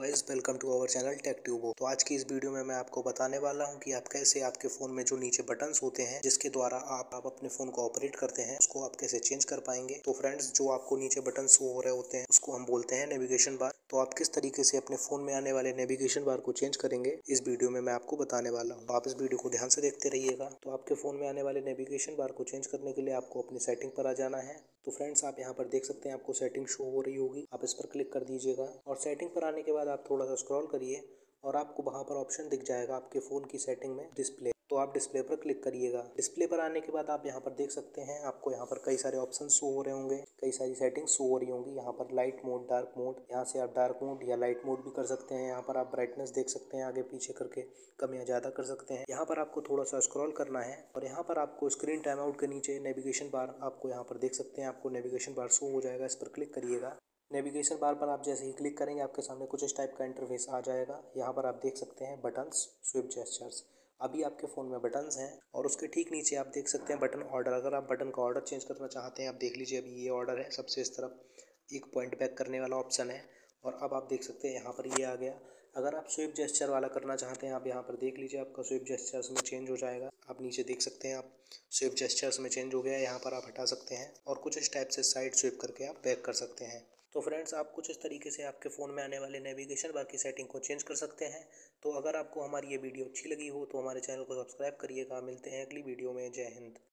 Guys, welcome to our channel Tech Tubo. तो आज की इस वीडियो में मैं आपको बताने वाला हूं कि आप कैसे आपके फ़ोन में जो नीचे बटन्स होते हैं जिसके द्वारा आप अपने फ़ोन को ऑपरेट करते हैं उसको आप कैसे चेंज कर पाएंगे। तो फ्रेंड्स, जो आपको नीचे बटन शो हो रहे होते हैं उसको हम बोलते हैं नेविगेशन बार। तो आप किस तरीके से अपने फ़ोन में आने वाले नेविगेशन बार को चेंज करेंगे इस वीडियो में मैं आपको बताने वाला हूँ। आप इस वीडियो को ध्यान से देखते रहिएगा। तो आपके फ़ोन में आने वाले नेविगेशन बार को चेंज करने के लिए आपको अपनी सेटिंग पर आ जाना है। तो फ्रेंड्स, आप यहाँ पर देख सकते हैं आपको सेटिंग शो हो रही होगी, आप इस पर क्लिक कर दीजिएगा और सेटिंग पर आने के बाद आप थोड़ा सा स्क्रॉल करिए और आपको वहाँ पर ऑप्शन दिख जाएगा आपके फ़ोन की सेटिंग में डिस्प्ले। तो आप डिस्प्ले पर क्लिक करिएगा। डिस्प्ले पर आने के बाद आप यहाँ पर देख सकते हैं आपको यहाँ पर कई सारे ऑप्शन शो हो रहे होंगे, कई सारी सेटिंग्स शो हो रही होंगी। यहाँ पर लाइट मोड, डार्क मोड, यहाँ से आप डार्क मोड या लाइट मोड भी कर सकते हैं। यहाँ पर आप ब्राइटनेस देख सकते हैं, आगे पीछे करके कम या ज़्यादा कर सकते हैं। यहाँ पर आपको थोड़ा सा स्क्रॉल करना है और यहाँ पर आपको स्क्रीन टाइम आउट के नीचे नेविगेशन बार आपको यहाँ पर देख सकते हैं, आपको नेविगेशन बार शो हो जाएगा। इस पर क्लिक करिएगा। नेविगेशन बार पर आप जैसे ही क्लिक करेंगे आपके सामने कुछ इस टाइप का इंटरफेस आ जाएगा। यहाँ पर आप देख सकते हैं बटन्स, स्विप जेस्चर्स। अभी आपके फ़ोन में बटन्स हैं और उसके ठीक नीचे आप देख सकते हैं बटन ऑर्डर। अगर आप बटन का ऑर्डर चेंज करना चाहते हैं, आप देख लीजिए अभी ये ऑर्डर है, सबसे इस तरफ एक पॉइंट बैक करने वाला ऑप्शन है और अब आप देख सकते हैं यहाँ पर ये आ गया। अगर आप स्विप जेस्चर वाला करना चाहते हैं, आप यहाँ पर देख लीजिए आपका स्विप जेस्चर्स में चेंज हो जाएगा। आप नीचे देख सकते हैं आप स्विप जेस्चर्स में चेंज हो गया है। यहाँ पर आप हटा सकते हैं और कुछ इस टाइप से साइड स्विप करके आप बैक कर सकते हैं। तो फ्रेंड्स, आप कुछ इस तरीके से आपके फ़ोन में आने वाले नेविगेशन बार की सेटिंग को चेंज कर सकते हैं। तो अगर आपको हमारी ये वीडियो अच्छी लगी हो तो हमारे चैनल को सब्सक्राइब करिएगा। मिलते हैं अगली वीडियो में। जय हिंद।